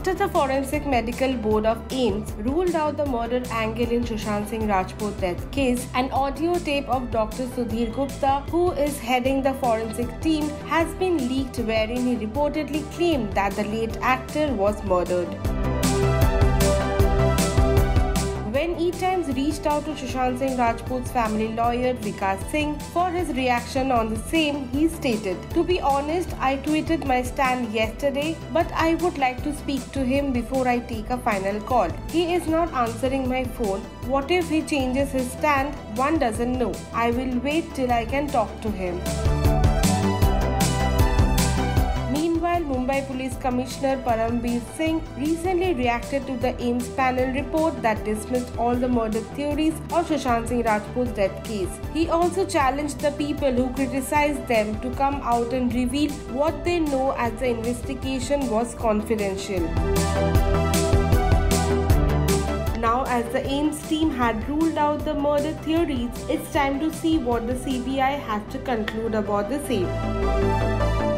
After the Forensic Medical Board of AIIMS ruled out the murder angle in Sushant Singh Rajput death case, an audio tape of Dr. Sudhir Gupta, who is heading the forensic team, has been leaked wherein he reportedly claimed that the late actor was murdered. When E-Times reached out to Sushant Singh Rajput's family lawyer Vikas Singh for his reaction on the same, he stated, "To be honest, I tweeted my stand yesterday, but I would like to speak to him before I take a final call. He is not answering my phone. What if he changes his stand? One doesn't know. I will wait till I can talk to him." Meanwhile, Mumbai Police Commissioner Paramveer Singh recently reacted to the AIIMS panel report that dismissed all the murder theories of Sushant Singh Rajput's death case. He also challenged the people who criticized them to come out and reveal what they know, as the investigation was confidential. Now, as the AIIMS team had ruled out the murder theories, it's time to see what the CBI has to conclude about the same.